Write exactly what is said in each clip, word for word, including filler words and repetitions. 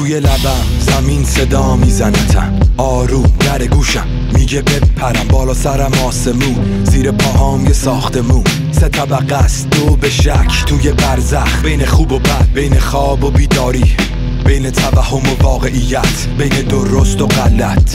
روی لبم زمین صدا میزنتم، آروم در گوشم میگه بپرم، بالا سرم آسمون، زیر پاهام یه ساختمون، سه طبقه است دو به شک توی برزخ، بین خوب و بد، بین خواب و بیداری، بین توهم و واقعیت، بین درست و غلط.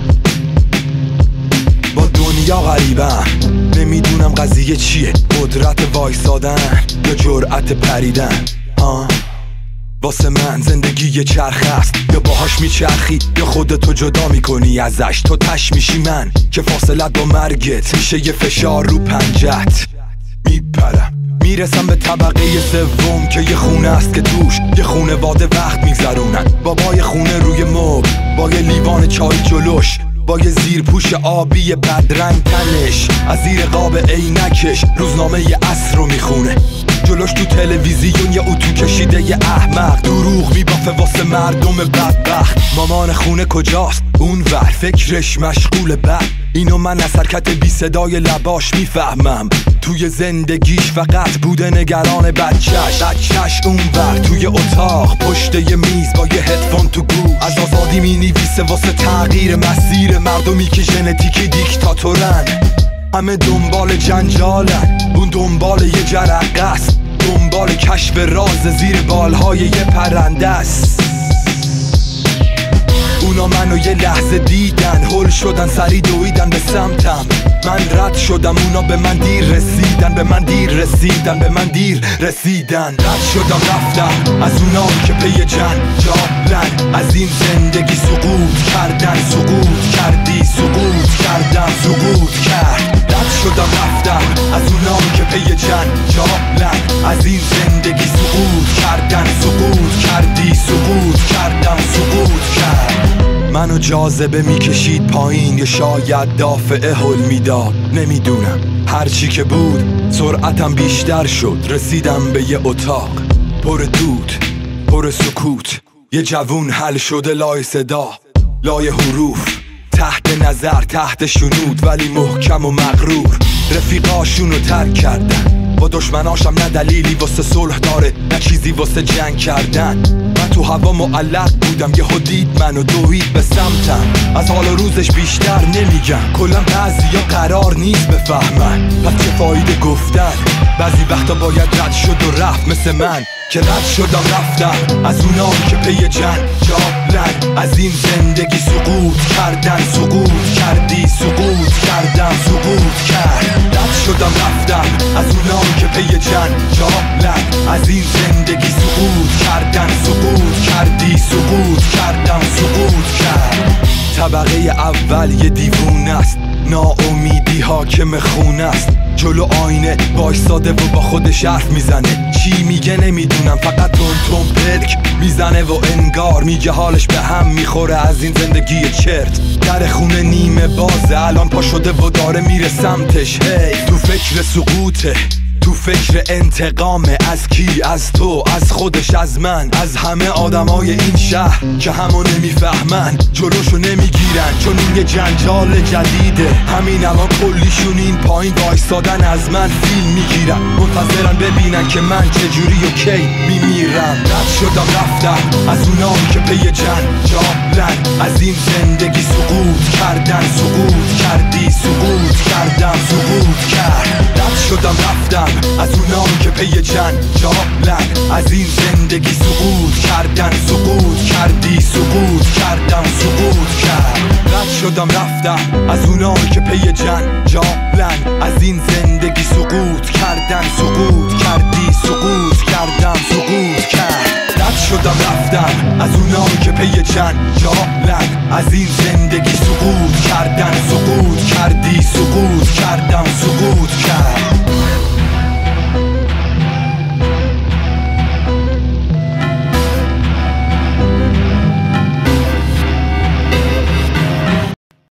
با دنیا غریبم، نمیدونم قضیه چیه، قدرت وایسادن یا جرأت پریدن. آه واسه من زندگی یه چرخ است، یا باهاش میچرخی یا خودتو جدا میکنی ازش. تو تش میشی من که فاصلت با مرگت میشه یه فشار رو پنجت. میپرم میرسم به طبقه سوم که یه خونه است که توش یه خونواده وقت میگذرونن. بابای خونه روی مبل با یه لیوان چای جلوش، با یه زیر پوش آبی بدرنگ تنش، از زیر قاب عینکش روزنامه ی عصر رو میخونه. جلوش تو تلویزیون یه اتو کشیده یه احمق، دروغ میبافه واسه مردم بدبخت. مامان خونه کجاست؟ اون ور فکرش مشغول بد. اینو من از حرکت بی صدای لباش میفهمم، توی زندگیش فقط بوده نگران بچهش. بچهش اون ور توی اتاق پشت یه میز با یه هدفون تو گوش، از آزادی می نویسه واسه تغییر مسیر مردمی که ژنتیکی دیکتاتورن. همه دنبال جنجالن، اون دنبال یه جرقه است، دنبال کشف راز زیر بالهای یه پرنده است. اونا منو یه لحظه دیدن، هل شدن سری دویدن به سمتم. من رد شدم، اونا به من دیر رسیدن، به من دیر رسیدن، به من دیر رسیدن. رد شدم رفتم از اونا که پی جنجالن، از این زندگی سقوط کردن، سقوط کردی سقوط کردم، سقوط کرد. رد شدم رفتم از اونا که پی جنجالن، از این زندگی سقوط کردن، سقوط کردی سقوط کردم، سقوط کرد. منو جاذبه میکشید پایین، یا شاید دافعه هل میداد، نمیدونم. هرچی که بود سرعتم بیشتر شد، رسیدم به یه اتاق پر دود، پر سکوت. یه جوون حل شده لای صدا، لای حروف، تحت نظر، تحت شنود، ولی محکم و مغرور. رفیقاشونو ترک کردن، با دشمناشم نه دلیلی واسه صلح داره، نه چیزی واسه جنگ کردن. من تو هوا معلق بودم، یهو دید منو دوید به سمتم. از حال و روزش بیشتر نمیگم، کلا بعضیا قرار نیست بفهمن، پس چه فایده گفتن؟ بعضی وقتا باید رد شد و رفت، مثل من که رد شدم رفتم از اونا که پی جنجالن، از این زندگی سقوط کردن، سقوط کردی سقوط کردم، سقوط کرد. رد شدم رفتم از اونا که پی جنجالن، از این زندگی سقوط کردن، سقوط کردی سقوط کردم، سقوط کرد. طبقه اول یه دیوونه است، ناامیدی حاکم خونه است، جلو آینه وایساده و با خودش حرف میزنه. چی میگه نمیدونم، فقط تون تون پلک میزنه و انگار میگه حالش به هم میخوره از این زندگی چرت. در خونه نیمه بازه، الان پا شده و داره میره سمتش. هی تو فکر سقوطه، تو فکر انتقامه. از کی؟ از تو، از خودش، از من، از همه آدمای این شهر که همو نمیفهمن، جلوشو نمیگیرن، چون این یه جنجال جدیده. همین الان کلیشون این پایین وایسادن، از من فیلم میگیرن، منتظرن ببینن که من چجوری و کی میمیرم. رد شدم رفتم از اونا که پی جنجالن، از این زندگی سقوط کردن، سقوط کردی سقوط کردم، سقوط کرد. رد شدم رفتم از اونا که پی جنجالن، از این زندگی سقوط کردن، سقوط کردی سقوط کردم، سقوط کرد. رد شدم رفتم از اونا که پی جنجالن، از این زندگی سقوط کردن، سقوط کردی سقوط کردم، سقوط کرد. رد شدم رفتم از اونا که پی جنجالن، از این زندگی سقوط کردن، سقوط کردی سقوط کردم، سقوط کرد.